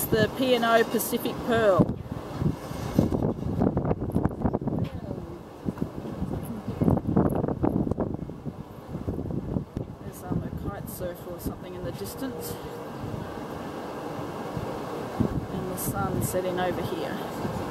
the P&O Pacific Pearl. There's a kite surfer or something in the distance. And the sun setting over here.